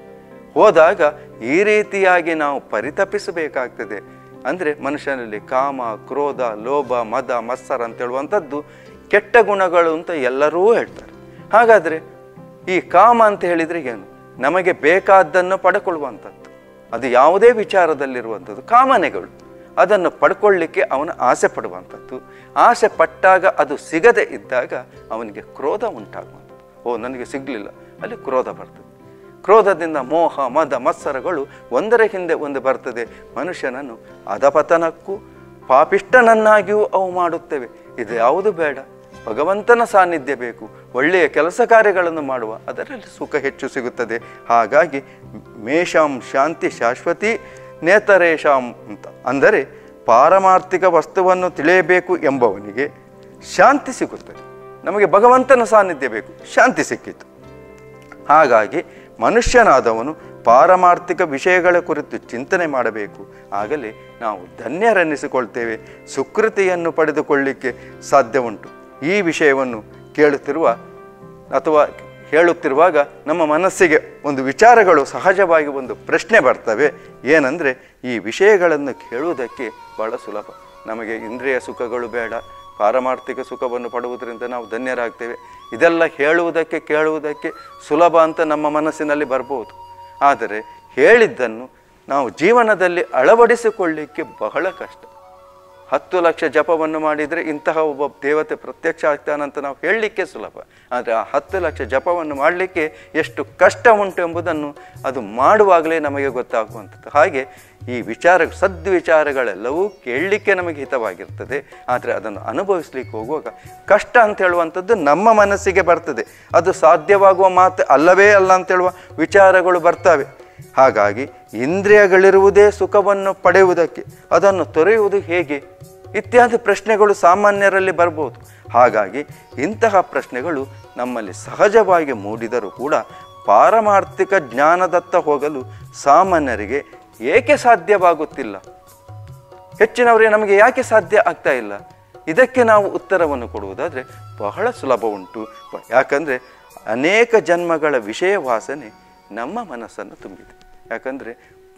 ಹೋದಾಗ ಈ ರೀತಿಯಾಗಿ ನಾವು ಪರಿತಪಿಸಬೇಕಾಗ್ತದೆ. ಅಂದರೆ ಮನುಷ್ಯನಲ್ಲಿ ಕಾಮ, ಕ್ರೋಧ, ಲೋಭ, ಮದ, ಮತ್ಸರ ಅಂತ ಹೇಳುವಂಥದ್ದು ಕೆಟ್ಟ ಗುಣಗಳು ಅಂತ ಎಲ್ಲರೂ ಹೇಳ್ತಾರೆ. ಹಾಗಾದರೆ ಈ ಕಾಮ ಅಂತ ಹೇಳಿದರೆ ಏನು? ನಮಗೆ ಬೇಕಾದ್ದನ್ನು ಪಡ್ಕೊಳ್ಳುವಂಥದ್ದು. ಅದು ಯಾವುದೇ ವಿಚಾರದಲ್ಲಿರುವಂಥದ್ದು ಕಾಮನೆಗಳು. ಅದನ್ನು ಪಡ್ಕೊಳ್ಳಿಕ್ಕೆ ಅವನು ಆಸೆ ಪಡುವಂಥದ್ದು. ಆಸೆ ಪಟ್ಟಾಗ ಅದು ಸಿಗದೆ ಇದ್ದಾಗ ಅವನಿಗೆ ಕ್ರೋಧ ಉಂಟಾಗುವಂಥದ್ದು. ಓ, ನನಗೆ ಸಿಗಲಿಲ್ಲ, ಅಲ್ಲಿ ಕ್ರೋಧ ಬರ್ತದೆ. ಕ್ರೋಧದಿಂದ ಮೋಹ, ಮದ, ಮತ್ಸರಗಳು ಒಂದರ ಹಿಂದೆ ಒಂದು ಬರ್ತದೆ. ಮನುಷ್ಯನನ್ನು ಅಧಪತನಕ್ಕೂ ಪಾಪಿಷ್ಟನನ್ನಾಗಿಯೂ ಅವು ಮಾಡುತ್ತವೆ. ಇದು ಯಾವುದು ಬೇಡ, ಭಗವಂತನ ಸಾನ್ನಿಧ್ಯ ಬೇಕು, ಒಳ್ಳೆಯ ಕೆಲಸ ಕಾರ್ಯಗಳನ್ನು ಮಾಡುವ, ಅದರಲ್ಲಿ ಸುಖ ಹೆಚ್ಚು ಸಿಗುತ್ತದೆ. ಹಾಗಾಗಿ ಮೇಷಾಂ ಶಾಂತಿ ಶಾಶ್ವತಿ ನೇತರೇಶಾಂ ಅಂತ ಅಂದರೆ ಪಾರಮಾರ್ಥಿಕ ವಸ್ತುವನ್ನು ತಿಳಿಯಬೇಕು ಎಂಬವನಿಗೆ ಶಾಂತಿ ಸಿಗುತ್ತದೆ. ನಮಗೆ ಭಗವಂತನ ಸಾನ್ನಿಧ್ಯ ಬೇಕು, ಶಾಂತಿ ಸಿಕ್ಕಿತು. ಹಾಗಾಗಿ ಮನುಷ್ಯನಾದವನು ಪಾರಮಾರ್ಥಿಕ ವಿಷಯಗಳ ಕುರಿತು ಚಿಂತನೆ ಮಾಡಬೇಕು. ಆಗಲೇ ನಾವು ಧನ್ಯರೆನ್ನಿಸಿಕೊಳ್ತೇವೆ, ಸುಕೃತಿಯನ್ನು ಪಡೆದುಕೊಳ್ಳಿಕ್ಕೆ ಸಾಧ್ಯ ಉಂಟು. ಈ ವಿಷಯವನ್ನು ಕೇಳುತ್ತಿರುವ ಅಥವಾ ಹೇಳುತ್ತಿರುವಾಗ ನಮ್ಮ ಮನಸ್ಸಿಗೆ ಒಂದು ವಿಚಾರಗಳು ಸಹಜವಾಗಿ ಒಂದು ಪ್ರಶ್ನೆ ಬರ್ತವೆ. ಏನಂದರೆ, ಈ ವಿಷಯಗಳನ್ನು ಕೇಳುವುದಕ್ಕೆ ಬಹಳ ಸುಲಭ, ನಮಗೆ ಇಂದ್ರಿಯ ಸುಖಗಳು ಬೇಡ, ಪಾರಮಾರ್ಥಿಕ ಸುಖವನ್ನು ಪಡುವುದರಿಂದ ನಾವು ಧನ್ಯರಾಗ್ತೇವೆ. ಇದೆಲ್ಲ ಹೇಳುವುದಕ್ಕೆ ಕೇಳುವುದಕ್ಕೆ ಸುಲಭ ಅಂತ ನಮ್ಮ ಮನಸ್ಸಿನಲ್ಲಿ ಬರ್ಬೋದು. ಆದರೆ ಹೇಳಿದ್ದನ್ನು ನಾವು ಜೀವನದಲ್ಲಿ ಅಳವಡಿಸಿಕೊಳ್ಳಿಕ್ಕೆ ಬಹಳ ಕಷ್ಟ. 10 ಲಕ್ಷ ಜಪವನ್ನು ಮಾಡಿದರೆ ಇಂತಹ ಒಬ್ಬ ದೇವತೆ ಪ್ರತ್ಯಕ್ಷ ಆಗ್ತಾನಂತ ನಾವು ಹೇಳಲಿಕ್ಕೆ ಸುಲಭ. ಆದರೆ ಆ 10 ಲಕ್ಷ ಜಪವನ್ನು ಮಾಡಲಿಕ್ಕೆ ಎಷ್ಟು ಕಷ್ಟ ಉಂಟು ಎಂಬುದನ್ನು ಅದು ಮಾಡುವಾಗಲೇ ನಮಗೆ ಗೊತ್ತಾಗುವಂಥದ್ದು. ಹಾಗೆ ಈ ಸದ್ವಿಚಾರಗಳೆಲ್ಲವೂ ಕೇಳಲಿಕ್ಕೆ ನಮಗೆ ಹಿತವಾಗಿರ್ತದೆ. ಆದರೆ ಅದನ್ನು ಅನುಭವಿಸ್ಲಿಕ್ಕೆ ಹೋಗುವಾಗ ಕಷ್ಟ ಅಂತ ಹೇಳುವಂಥದ್ದು ನಮ್ಮ ಮನಸ್ಸಿಗೆ ಬರ್ತದೆ. ಅದು ಸಾಧ್ಯವಾಗುವ ಮಾತು ಅಲ್ಲವೇ ಅಲ್ಲ ಅಂತೇಳುವ ವಿಚಾರಗಳು ಬರ್ತವೆ. ಹಾಗಾಗಿ ಇಂದ್ರಿಯಗಳಿರುವುದೇ ಸುಖವನ್ನು ಪಡೆಯುವುದಕ್ಕೆ, ಅದನ್ನು ತೊರೆಯುವುದು ಹೇಗೆ ಇತ್ಯಾದಿ ಪ್ರಶ್ನೆಗಳು ಸಾಮಾನ್ಯರಲ್ಲಿ ಬರ್ಬೋದು. ಹಾಗಾಗಿ ಇಂತಹ ಪ್ರಶ್ನೆಗಳು ನಮ್ಮಲ್ಲಿ ಸಹಜವಾಗಿ ಮೂಡಿದರೂ ಕೂಡ ಪಾರಮಾರ್ಥಿಕ ಜ್ಞಾನದತ್ತ ಹೋಗಲು ಸಾಮಾನ್ಯರಿಗೆ ಏಕೆ ಸಾಧ್ಯವಾಗುತ್ತಿಲ್ಲ? ಹೆಚ್ಚಿನವರಿಗೆ ನಮಗೆ ಯಾಕೆ ಸಾಧ್ಯ ಆಗ್ತಾ ಇಲ್ಲ? ಇದಕ್ಕೆ ನಾವು ಉತ್ತರವನ್ನು ಕೊಡುವುದಾದರೆ ಬಹಳ ಸುಲಭ ಉಂಟು. ಯಾಕಂದರೆ ಅನೇಕ ಜನ್ಮಗಳ ವಿಷಯ ವಾಸನೆ ನಮ್ಮ ಮನಸ್ಸನ್ನು ತುಂಬಿದೆ. ಯಾಕಂದರೆ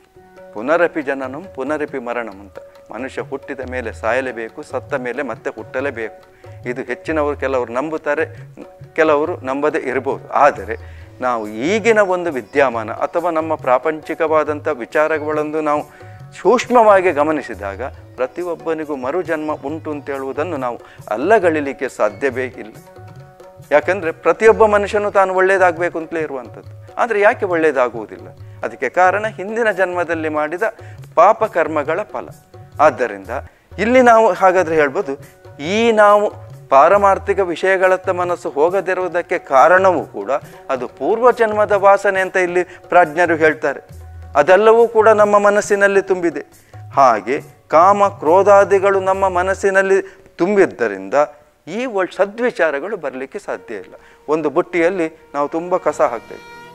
ಪುನರಪಿ ಜನನಂ ಪುನರಪಿ ಮರಣಂ ಅಂತ, ಮನುಷ್ಯ ಹುಟ್ಟಿದ ಮೇಲೆ ಸಾಯಲೇಬೇಕು, ಸತ್ತ ಮೇಲೆ ಮತ್ತೆ ಹುಟ್ಟಲೇಬೇಕು. ಇದು ಹೆಚ್ಚಿನವರು ಕೆಲವರು ನಂಬುತ್ತಾರೆ, ಕೆಲವರು ನಂಬದೇ ಇರ್ಬೋದು. ಆದರೆ ನಾವು ಈಗಿನ ಒಂದು ವಿದ್ಯಮಾನ ಅಥವಾ ನಮ್ಮ ಪ್ರಾಪಂಚಿಕವಾದಂಥ ವಿಚಾರಗಳನ್ನು ನಾವು ಸೂಕ್ಷ್ಮವಾಗಿ ಗಮನಿಸಿದಾಗ ಪ್ರತಿಯೊಬ್ಬನಿಗೂ ಮರುಜನ್ಮ ಉಂಟು ಅಂತ ಹೇಳುವುದನ್ನು ನಾವು ಅಲ್ಲಗಲಿಲಿಕ್ಕೆ ಸಾಧ್ಯವೇ ಇಲ್ಲ. ಯಾಕಂದರೆ ಪ್ರತಿಯೊಬ್ಬ ಮನುಷ್ಯನು ತಾನು ಒಳ್ಳೆಯದಾಗಬೇಕು ಅಂತಲೇ ಇರುವಂಥದ್ದು. ಆದರೆ ಯಾಕೆ ಒಳ್ಳೆಯದಾಗುವುದಿಲ್ಲ? ಅದಕ್ಕೆ ಕಾರಣ ಹಿಂದಿನ ಜನ್ಮದಲ್ಲಿ ಮಾಡಿದ ಪಾಪ ಕರ್ಮಗಳ ಫಲ. ಆದ್ದರಿಂದ ಇಲ್ಲಿ ನಾವು ಹಾಗಾದರೆ ಹೇಳ್ಬೋದು, ನಾವು ಪಾರಮಾರ್ಥಿಕ ವಿಷಯಗಳತ್ತ ಮನಸ್ಸು ಹೋಗದಿರುವುದಕ್ಕೆ ಕಾರಣವೂ ಕೂಡ ಅದು ಪೂರ್ವಜನ್ಮದ ವಾಸನೆ ಅಂತ ಇಲ್ಲಿ ಪ್ರಾಜ್ಞರು ಹೇಳ್ತಾರೆ. ಅದೆಲ್ಲವೂ ಕೂಡ ನಮ್ಮ ಮನಸ್ಸಿನಲ್ಲಿ ತುಂಬಿದೆ. ಹಾಗೆ ಕಾಮ ಕ್ರೋಧಾದಿಗಳು ನಮ್ಮ ಮನಸ್ಸಿನಲ್ಲಿ ತುಂಬಿದ್ದರಿಂದ ಈ ಸದ್ವಿಚಾರಗಳು ಬರಲಿಕ್ಕೆ ಸಾಧ್ಯ ಇಲ್ಲ. ಒಂದು ಬುಟ್ಟಿಯಲ್ಲಿ ನಾವು ತುಂಬ ಕಸ ಹಾಕ್ತೇವೆ,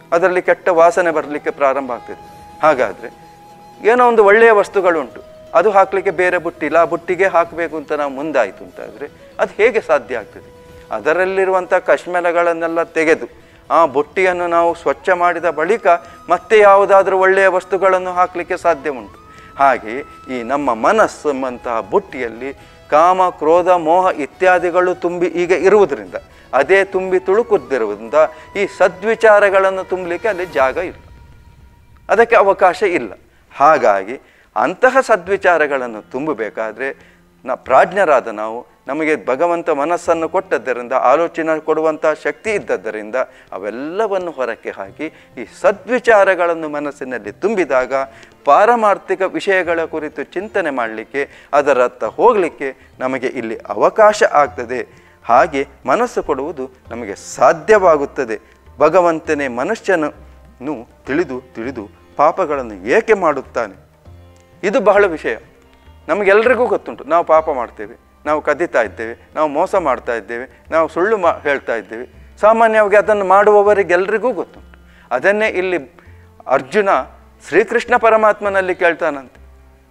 ಅದರಲ್ಲಿ ಕೆಟ್ಟ ವಾಸನೆ ಬರಲಿಕ್ಕೆ ಪ್ರಾರಂಭ ಆಗ್ತದೆ. ಹಾಗಾದರೆ ಏನೋ ಒಂದು ಒಳ್ಳೆಯ ವಸ್ತುಗಳುಂಟು, ಅದು ಹಾಕಲಿಕ್ಕೆ ಬೇರೆ ಬುಟ್ಟಿ ಇಲ್ಲ, ಆ ಬುಟ್ಟಿಗೆ ಹಾಕಬೇಕು ಅಂತ ನಾವು ಮುಂದಾಯಿತು ಅಂತಾದರೆ ಅದು ಹೇಗೆ ಸಾಧ್ಯ ಆಗ್ತದೆ? ಅದರಲ್ಲಿರುವಂಥ ಕಶ್ಮಲಗಳನ್ನೆಲ್ಲ ತೆಗೆದು ಆ ಬುಟ್ಟಿಯನ್ನು ನಾವು ಸ್ವಚ್ಛ ಮಾಡಿದ ಬಳಿಕ ಮತ್ತೆ ಯಾವುದಾದ್ರೂ ಒಳ್ಳೆಯ ವಸ್ತುಗಳನ್ನು ಹಾಕಲಿಕ್ಕೆ ಸಾಧ್ಯ ಉಂಟು. ಹಾಗೆ ಈ ನಮ್ಮ ಮನಸ್ಸು ಎಂಬಂತಹ ಬುಟ್ಟಿಯಲ್ಲಿ ಕಾಮ, ಕ್ರೋಧ, ಮೋಹ ಇತ್ಯಾದಿಗಳು ತುಂಬಿ ಈಗ ಇರುವುದರಿಂದ, ಅದೇ ತುಂಬಿ ತುಳುಕುತ್ತಿರುವುದರಿಂದ ಈ ಸದ್ವಿಚಾರಗಳನ್ನು ತುಂಬಲಿಕ್ಕೆ ಅಲ್ಲಿ ಜಾಗ ಇಲ್ಲ, ಅದಕ್ಕೆ ಅವಕಾಶ ಇಲ್ಲ. ಹಾಗಾಗಿ ಅಂತಹ ಸದ್ವಿಚಾರಗಳನ್ನು ತುಂಬಬೇಕಾದ್ರೆ ಪ್ರಾಜ್ಞರಾದ ನಾವು, ನಮಗೆ ಭಗವಂತ ಮನಸ್ಸನ್ನು ಕೊಟ್ಟದ್ದರಿಂದ, ಆಲೋಚನೆ ಕೊಡುವಂಥ ಶಕ್ತಿ ಇದ್ದದ್ದರಿಂದ ಅವೆಲ್ಲವನ್ನು ಹೊರಕ್ಕೆ ಹಾಕಿ ಈ ಸದ್ವಿಚಾರಗಳನ್ನು ಮನಸ್ಸಿನಲ್ಲಿ ತುಂಬಿದಾಗ ಪಾರಮಾರ್ಥಿಕ ವಿಷಯಗಳ ಕುರಿತು ಚಿಂತನೆ ಮಾಡಲಿಕ್ಕೆ, ಅದರತ್ತ ಹೋಗಲಿಕ್ಕೆ ನಮಗೆ ಇಲ್ಲಿ ಅವಕಾಶ ಆಗ್ತದೆ. ಹಾಗೆ ಮನಸ್ಸು ಕೊಡುವುದು ನಮಗೆ ಸಾಧ್ಯವಾಗುತ್ತದೆ. ಭಗವಂತನೇ ಮನುಷ್ಯನನ್ನು ತಿಳಿದು ಪಾಪಗಳನ್ನು ಏಕೆ ಮಾಡುತ್ತಾನೆ? ಇದು ಬಹಳ ವಿಷಯ. ನಮಗೆಲ್ಲರಿಗೂ ಗೊತ್ತುಂಟು, ನಾವು ಪಾಪ ಮಾಡ್ತೇವೆ, ನಾವು ಕದೀತಾ ಇದ್ದೇವೆ, ನಾವು ಮೋಸ ಮಾಡ್ತಾ ಇದ್ದೇವೆ, ನಾವು ಸುಳ್ಳು ಹೇಳ್ತಾ ಇದ್ದೇವೆ. ಸಾಮಾನ್ಯವಾಗಿ ಅದನ್ನು ಮಾಡುವವರಿಗೆಲ್ಲರಿಗೂ ಗೊತ್ತುಂಟು. ಅದನ್ನೇ ಇಲ್ಲಿ ಅರ್ಜುನ ಶ್ರೀಕೃಷ್ಣ ಪರಮಾತ್ಮನಲ್ಲಿ ಕೇಳ್ತಾನಂತೆ,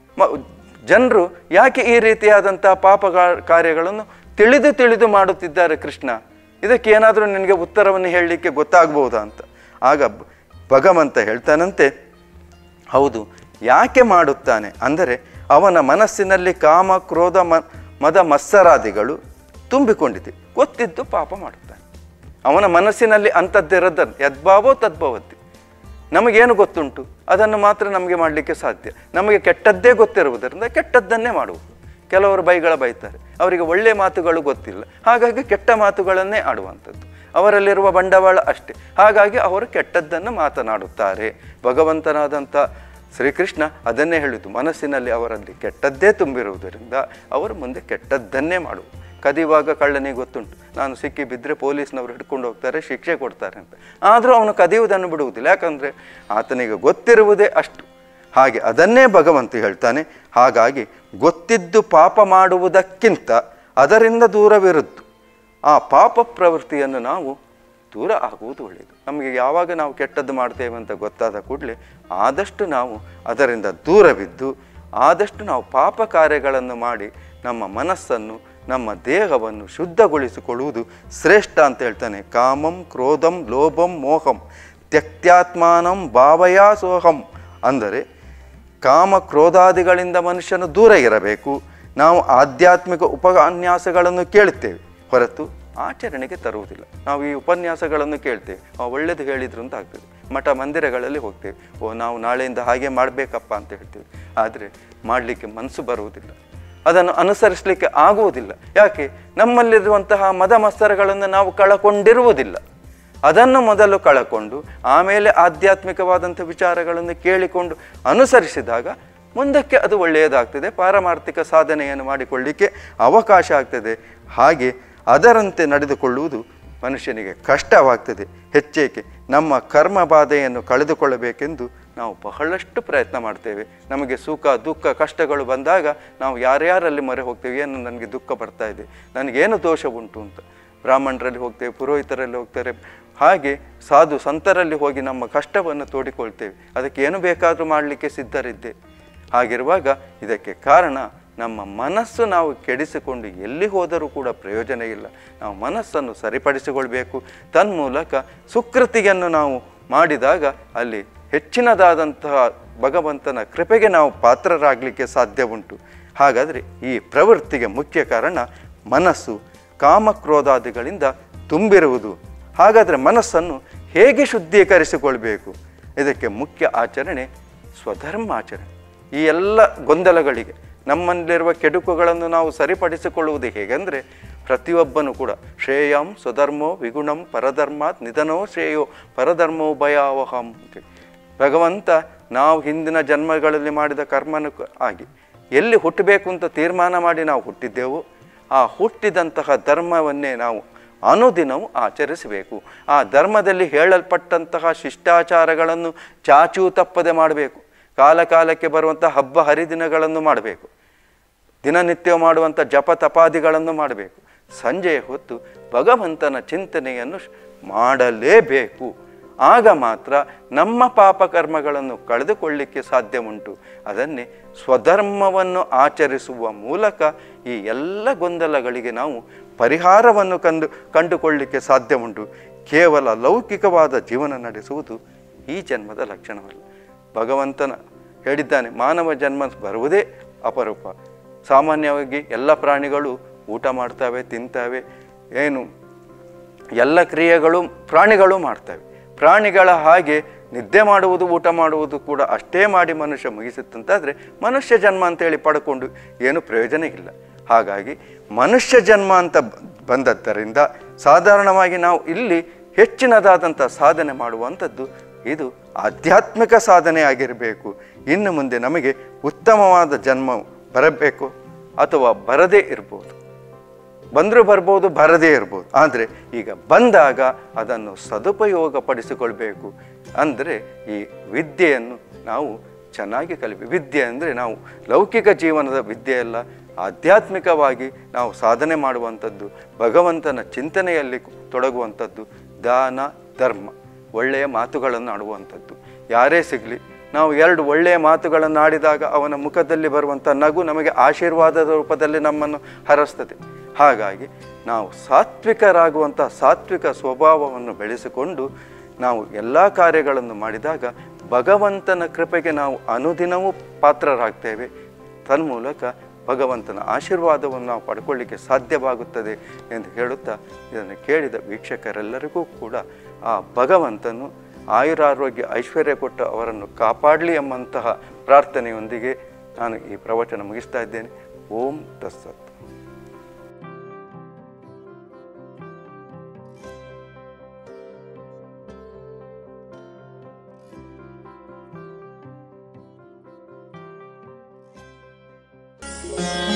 ಜನರು ಯಾಕೆ ಈ ರೀತಿಯಾದಂಥ ಪಾಪ ಕಾರ್ಯಗಳನ್ನು ತಿಳಿದು ಮಾಡುತ್ತಿದ್ದಾರೆ ಕೃಷ್ಣ, ಇದಕ್ಕೆ ಏನಾದರೂ ನಿನಗೆ ಉತ್ತರವನ್ನು ಹೇಳಲಿಕ್ಕೆ ಗೊತ್ತಾಗ್ಬೋದಾ ಅಂತ. ಆಗ ಭಗವಂತ ಹೇಳ್ತಾನಂತೆ, ಹೌದು, ಯಾಕೆ ಮಾಡುತ್ತಾನೆ ಅಂದರೆ ಅವನ ಮನಸ್ಸಿನಲ್ಲಿ ಕಾಮ, ಕ್ರೋಧ, ಮದ, ಮತ್ಸರಾದಿಗಳು ತುಂಬಿಕೊಂಡಿದೆ, ಗೊತ್ತಿದ್ದು ಪಾಪ ಮಾಡುತ್ತಾನೆ. ಅವನ ಮನಸ್ಸಿನಲ್ಲಿ ಅಂಥದ್ದಿರದ ಯದ್ಭಾವೋ ತದ್ಭವತಿ. ನಮಗೇನು ಗೊತ್ತುಂಟು ಅದನ್ನು ಮಾತ್ರ ನಮಗೆ ಮಾಡಲಿಕ್ಕೆ ಸಾಧ್ಯ. ನಮಗೆ ಕೆಟ್ಟದ್ದೇ ಗೊತ್ತಿರುವುದರಿಂದ ಕೆಟ್ಟದ್ದನ್ನೇ ಮಾಡುವುದು. ಕೆಲವರು ಬೈತಾರೆ, ಅವರಿಗೆ ಒಳ್ಳೆಯ ಮಾತುಗಳು ಗೊತ್ತಿಲ್ಲ, ಹಾಗಾಗಿ ಕೆಟ್ಟ ಮಾತುಗಳನ್ನೇ ಆಡುವಂಥದ್ದು. ಅವರಲ್ಲಿರುವ ಬಂಡವಾಳ ಅಷ್ಟೇ, ಹಾಗಾಗಿ ಅವರು ಕೆಟ್ಟದ್ದನ್ನು ಮಾತನಾಡುತ್ತಾರೆ. ಭಗವಂತನಾದಂಥ ಶ್ರೀಕೃಷ್ಣ ಅದನ್ನೇ ಹೇಳಿದ್ದು, ಮನಸ್ಸಿನಲ್ಲಿ ಅವರಲ್ಲಿ ಕೆಟ್ಟದ್ದೇ ತುಂಬಿರುವುದರಿಂದ ಅವರು ಮುಂದೆ ಕೆಟ್ಟದ್ದನ್ನೇ ಮಾಡುವುದು. ಕದಿಯುವಾಗ ಕಳ್ಳನಿಗೆ ಗೊತ್ತುಂಟು, ನಾನು ಸಿಕ್ಕಿ ಬಿದ್ದರೆ ಪೊಲೀಸ್ನವರು ಹಿಡ್ಕೊಂಡು ಹೋಗ್ತಾರೆ, ಶಿಕ್ಷೆ ಕೊಡ್ತಾರೆ ಅಂತ. ಆದರೂ ಅವನು ಕದಿಯುವುದನ್ನು ಬಿಡುವುದಿಲ್ಲ, ಯಾಕಂದರೆ ಆತನಿಗೆ ಗೊತ್ತಿರುವುದೇ ಅಷ್ಟು. ಹಾಗೆ ಅದನ್ನೇ ಭಗವಂತ ಹೇಳ್ತಾನೆ. ಹಾಗಾಗಿ ಗೊತ್ತಿದ್ದು ಪಾಪ ಮಾಡುವುದಕ್ಕಿಂತ ಅದರಿಂದ ದೂರವಿರುವುದು, ಆ ಪಾಪ ಪ್ರವೃತ್ತಿಯನ್ನು ನಾವು ದೂರ ಆಗುವುದು ಒಳ್ಳೆಯದು. ನಮಗೆ ಯಾವಾಗ ನಾವು ಕೆಟ್ಟದ್ದು ಮಾಡ್ತೇವೆ ಅಂತ ಗೊತ್ತಾದ ಕೂಡಲೇ ಆದಷ್ಟು ನಾವು ಅದರಿಂದ ದೂರವಿದ್ದು, ಆದಷ್ಟು ನಾವು ಪಾಪ ಕಾರ್ಯಗಳನ್ನು ಮಾಡಿ ನಮ್ಮ ಮನಸ್ಸನ್ನು, ನಮ್ಮ ದೇಹವನ್ನು ಶುದ್ಧಗೊಳಿಸಿಕೊಳ್ಳುವುದು ಶ್ರೇಷ್ಠ ಅಂತ ಹೇಳ್ತಾನೆ. ಕಾಮಂ, ಕ್ರೋಧಂ, ಲೋಭಂ, ಮೋಹಂ ತ್ಯಕ್ತ್ಯಾತ್ಮಾನಂ ಭಾವಯಾ ಸೋಹಂ. ಅಂದರೆ ಕಾಮ, ಕ್ರೋಧಾದಿಗಳಿಂದ ಮನುಷ್ಯನು ದೂರ ಇರಬೇಕು. ನಾವು ಆಧ್ಯಾತ್ಮಿಕ ಉಪನ್ಯಾಸಗಳನ್ನು ಕೇಳುತ್ತೇವೆ ಹೊರತು ಆಚರಣೆಗೆ ತರುವುದಿಲ್ಲ. ನಾವು ಈ ಉಪನ್ಯಾಸಗಳನ್ನು ಕೇಳ್ತೇವೆ, ಒಳ್ಳೆಯದು ಹೇಳಿದ್ರು ಅಂತ ಆಗ್ತದೆ. ಮಠ ಮಂದಿರಗಳಲ್ಲಿ ಹೋಗ್ತೇವೆ, ನಾವು ನಾಳೆಯಿಂದ ಹಾಗೆ ಮಾಡಬೇಕಪ್ಪ ಅಂತ ಹೇಳ್ತೇವೆ. ಆದರೆ ಮಾಡಲಿಕ್ಕೆ ಮನಸ್ಸು ಬರುವುದಿಲ್ಲ, ಅದನ್ನು ಅನುಸರಿಸಲಿಕ್ಕೆ ಆಗುವುದಿಲ್ಲ. ಯಾಕೆ? ನಮ್ಮಲ್ಲಿರುವಂತಹ ಮದ ಮತ್ಸರಗಳನ್ನು ನಾವು ಕಳಕೊಂಡಿರುವುದಿಲ್ಲ. ಅದನ್ನು ಮೊದಲು ಕಳಕೊಂಡು ಆಮೇಲೆ ಆಧ್ಯಾತ್ಮಿಕವಾದಂಥ ವಿಚಾರಗಳನ್ನು ಕೇಳಿಕೊಂಡು ಅನುಸರಿಸಿದಾಗ ಮುಂದಕ್ಕೆ ಅದು ಒಳ್ಳೆಯದಾಗ್ತದೆ, ಪಾರಮಾರ್ಥಿಕ ಸಾಧನೆಯನ್ನು ಮಾಡಿಕೊಳ್ಳಲಿಕ್ಕೆ ಅವಕಾಶ ಆಗ್ತದೆ. ಹಾಗೆ ಅದರಂತೆ ನಡೆದುಕೊಳ್ಳುವುದು ಮನುಷ್ಯನಿಗೆ ಕಷ್ಟವಾಗ್ತದೆ. ಹೆಚ್ಚೇಕೆ ನಮ್ಮ ಕರ್ಮ ಬಾಧೆಯನ್ನು ಕಳೆದುಕೊಳ್ಳಬೇಕೆಂದು ನಾವು ಬಹಳಷ್ಟು ಪ್ರಯತ್ನ ಮಾಡ್ತೇವೆ. ನಮಗೆ ಸುಖ, ದುಃಖ, ಕಷ್ಟಗಳು ಬಂದಾಗ ನಾವು ಯಾರ್ಯಾರಲ್ಲಿ ಮೊರೆ ಹೋಗ್ತೇವೆ, ಏನು ನನಗೆ ದುಃಖ ಬರ್ತಾ ಇದೆ, ನನಗೇನು ದೋಷ ಉಂಟು ಅಂತ. ಬ್ರಾಹ್ಮಣರಲ್ಲಿ ಹೋಗ್ತೇವೆ, ಪುರೋಹಿತರಲ್ಲಿ ಹೋಗ್ತಾರೆ, ಹಾಗೆ ಸಾಧು ಸಂತರಲ್ಲಿ ಹೋಗಿ ನಮ್ಮ ಕಷ್ಟವನ್ನು ತೋಡಿಕೊಳ್ತೇವೆ. ಅದಕ್ಕೆ ಏನು ಬೇಕಾದರೂ ಮಾಡಲಿಕ್ಕೆ ಸಿದ್ಧರಿದ್ದೆ. ಹಾಗಿರುವಾಗ ಇದಕ್ಕೆ ಕಾರಣ ನಮ್ಮ ಮನಸ್ಸು ನಾವು ಕೆಡಿಸಿಕೊಂಡು ಎಲ್ಲಿ ಹೋದರೂ ಕೂಡ ಪ್ರಯೋಜನ ಇಲ್ಲ. ನಾವು ಮನಸ್ಸನ್ನು ಸರಿಪಡಿಸಿಕೊಳ್ಬೇಕು. ತನ್ಮೂಲಕ ಸುಕೃತಿಯನ್ನು ನಾವು ಮಾಡಿದಾಗ ಅಲ್ಲಿ ಹೆಚ್ಚಿನದಾದಂತಹ ಭಗವಂತನ ಕೃಪೆಗೆ ನಾವು ಪಾತ್ರರಾಗಲಿಕ್ಕೆ ಸಾಧ್ಯ ಉಂಟು. ಹಾಗಾದರೆ ಈ ಪ್ರವೃತ್ತಿಗೆ ಮುಖ್ಯ ಕಾರಣ ಮನಸ್ಸು ಕಾಮಕ್ರೋಧಾದಿಗಳಿಂದ ತುಂಬಿರುವುದು. ಹಾಗಾದರೆ ಮನಸ್ಸನ್ನು ಹೇಗೆ ಶುದ್ಧೀಕರಿಸಿಕೊಳ್ಬೇಕು? ಇದಕ್ಕೆ ಮುಖ್ಯ ಆಚರಣೆ ಸ್ವಧರ್ಮಾಚರಣೆ. ಈ ಎಲ್ಲ ಗೊಂದಲಗಳಿಗೆ, ನಮ್ಮಲ್ಲಿರುವ ಕೆಡುಕುಗಳನ್ನು ನಾವು ಸರಿಪಡಿಸಿಕೊಳ್ಳುವುದು ಹೇಗೆಂದರೆ, ಪ್ರತಿಯೊಬ್ಬನೂ ಕೂಡ ಶ್ರೇಯಂ ಸ್ವಧರ್ಮೋ ವಿಗುಣಂ ಪರಧರ್ಮಾತ್ ನಿಧನೋ ಶ್ರೇಯೋ ಪರಧರ್ಮೋ ಭಯಾವಹಂ. ಭಗವಂತ ನಾವು ಹಿಂದಿನ ಜನ್ಮಗಳಲ್ಲಿ ಮಾಡಿದ ಕರ್ಮನ ಆಗಿ ಎಲ್ಲಿ ಹುಟ್ಟಬೇಕು ಅಂತ ತೀರ್ಮಾನ ಮಾಡಿ ನಾವು ಹುಟ್ಟಿದ್ದೆವು, ಆ ಹುಟ್ಟಿದಂತಹ ಧರ್ಮವನ್ನೇ ನಾವು ಅನುದಿನವೂ ಆಚರಿಸಬೇಕು. ಆ ಧರ್ಮದಲ್ಲಿ ಹೇಳಲ್ಪಟ್ಟಂತಹ ಶಿಷ್ಟಾಚಾರಗಳನ್ನು ಚಾಚೂ ತಪ್ಪದೆ ಮಾಡಬೇಕು. ಕಾಲ ಕಾಲಕ್ಕೆ ಬರುವಂಥ ಹಬ್ಬ ಹರಿದಿನಗಳನ್ನು ಮಾಡಬೇಕು. ದಿನನಿತ್ಯ ಮಾಡುವಂಥ ಜಪ ತಪಾದಿಗಳನ್ನು ಮಾಡಬೇಕು. ಸಂಜೆಯ ಹೊತ್ತು ಭಗವಂತನ ಚಿಂತನೆಯನ್ನು ಮಾಡಲೇಬೇಕು. ಆಗ ಮಾತ್ರ ನಮ್ಮ ಪಾಪಕರ್ಮಗಳನ್ನು ಕಳೆದುಕೊಳ್ಳಿಕ್ಕೆ ಸಾಧ್ಯ ಉಂಟು. ಅದನ್ನೇ ಸ್ವಧರ್ಮವನ್ನು ಆಚರಿಸುವ ಮೂಲಕ ಈ ಎಲ್ಲ ಗೊಂದಲಗಳಿಗೆ ನಾವು ಪರಿಹಾರವನ್ನು ಕಂಡುಕೊಳ್ಳಿಕ್ಕೆ ಸಾಧ್ಯ ಉಂಟು. ಕೇವಲ ಲೌಕಿಕವಾದ ಜೀವನ ನಡೆಸುವುದು ಈ ಜನ್ಮದ ಲಕ್ಷಣವಲ್ಲ. ಭಗವಂತನ ಹೇಳಿದ್ದಾನೆ, ಮಾನವ ಜನ್ಮ ಬರುವುದೇ ಅಪರೂಪ. ಸಾಮಾನ್ಯವಾಗಿ ಎಲ್ಲ ಪ್ರಾಣಿಗಳು ಊಟ ಮಾಡ್ತವೆ, ತಿಂತವೆ, ಏನು ಎಲ್ಲ ಕ್ರಿಯೆಗಳು ಪ್ರಾಣಿಗಳು ಮಾಡ್ತವೆ. ಪ್ರಾಣಿಗಳ ಹಾಗೆ ನಿದ್ದೆ ಮಾಡುವುದು, ಊಟ ಮಾಡುವುದು ಕೂಡ ಅಷ್ಟೇ ಮಾಡಿ ಮನುಷ್ಯ ಮುಗಿಸುತ್ತಂತಾದರೆ ಮನುಷ್ಯ ಜನ್ಮ ಅಂತೇಳಿ ಪಡ್ಕೊಂಡು ಏನು ಪ್ರಯೋಜನ ಇಲ್ಲ. ಹಾಗಾಗಿ ಮನುಷ್ಯ ಜನ್ಮ ಅಂತ ಬಂದದ್ದರಿಂದ ಸಾಧಾರಣವಾಗಿ ನಾವು ಇಲ್ಲಿ ಹೆಚ್ಚಿನದಾದಂಥ ಸಾಧನೆ ಮಾಡುವಂಥದ್ದು ಇದು ಆಧ್ಯಾತ್ಮಿಕ ಸಾಧನೆ ಆಗಿರಬೇಕು. ಇನ್ನು ಮುಂದೆ ನಮಗೆ ಉತ್ತಮವಾದ ಜನ್ಮ ಬರಬೇಕು ಅಥವಾ ಬರದೇ ಇರ್ಬೋದು, ಬಂದರೂ ಬರ್ಬೋದು, ಬರದೇ ಇರ್ಬೋದು. ಆದರೆ ಈಗ ಬಂದಾಗ ಅದನ್ನು ಸದುಪಯೋಗಪಡಿಸಿಕೊಳ್ಬೇಕು. ಅಂದರೆ ಈ ವಿದ್ಯೆಯನ್ನು ನಾವು ಚೆನ್ನಾಗಿ ಕಲಿಬೇಕು. ವಿದ್ಯೆ ಅಂದರೆ ನಾವು ಲೌಕಿಕ ಜೀವನದ ವಿದ್ಯೆ ಅಲ್ಲ, ಆಧ್ಯಾತ್ಮಿಕವಾಗಿ ನಾವು ಸಾಧನೆ ಮಾಡುವಂಥದ್ದು, ಭಗವಂತನ ಚಿಂತನೆಯಲ್ಲಿ ತೊಡಗುವಂಥದ್ದು, ದಾನ ಧರ್ಮ, ಒಳ್ಳೆಯ ಮಾತುಗಳನ್ನು ಆಡುವಂಥದ್ದು. ಯಾರೇ ಸಿಗಲಿ, ನಾವು ಎರಡು ಒಳ್ಳೆಯ ಮಾತುಗಳನ್ನು ಆಡಿದಾಗ ಅವನ ಮುಖದಲ್ಲಿ ಬರುವಂಥ ನಗು ನಮಗೆ ಆಶೀರ್ವಾದದ ರೂಪದಲ್ಲಿ ನಮ್ಮನ್ನು ಹರಸ್ತದೆ. ಹಾಗಾಗಿ ನಾವು ಸಾತ್ವಿಕರಾಗುವಂಥ ಸಾತ್ವಿಕ ಸ್ವಭಾವವನ್ನು ಬೆಳೆಸಿಕೊಂಡು ನಾವು ಎಲ್ಲ ಕಾರ್ಯಗಳನ್ನು ಮಾಡಿದಾಗ ಭಗವಂತನ ಕೃಪೆಗೆ ನಾವು ಅನುದಿನವೂ ಪಾತ್ರರಾಗ್ತೇವೆ. ತನ್ಮೂಲಕ ಭಗವಂತನ ಆಶೀರ್ವಾದವನ್ನು ನಾವು ಪಡ್ಕೊಳ್ಳಿಕ್ಕೆ ಸಾಧ್ಯವಾಗುತ್ತದೆ ಎಂದು ಹೇಳುತ್ತಾ, ಇದನ್ನು ಕೇಳಿದ ವೀಕ್ಷಕರೆಲ್ಲರಿಗೂ ಕೂಡ ಆ ಭಗವಂತನು ಆಯುರಾರೋಗ್ಯ ಐಶ್ವರ್ಯ ಕೊಟ್ಟು ಅವರನ್ನು ಕಾಪಾಡಲಿ ಎಂಬಂತಹ ಪ್ರಾರ್ಥನೆಯೊಂದಿಗೆ ನಾನು ಈ ಪ್ರವಚನ ಮುಗಿಸ್ತಾ ಇದ್ದೇನೆ. ಓಂ ತತ್ಸತ್. Yeah.